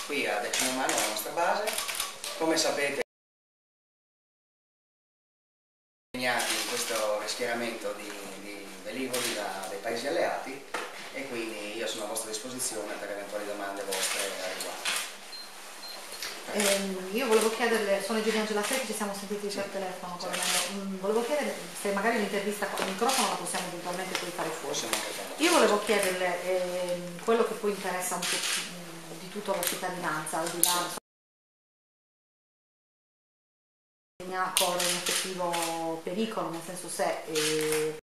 qui a Decimomanno, la nostra base. Come sapete, impegnati in questo schieramento di velivoli dai paesi alleati, e quindi io sono a vostra disposizione per eventuali domande vostre a riguardo. Io volevo chiederle, sono Giulia Angelasetti, ci siamo sentiti per telefono, colonnello. Volevo chiederle se magari l'intervista con il microfono la possiamo eventualmente poi fare fuori. Io volevo chiederle quello che poi interessa un po' di tutta la cittadinanza, al di là corre un effettivo pericolo, nel senso se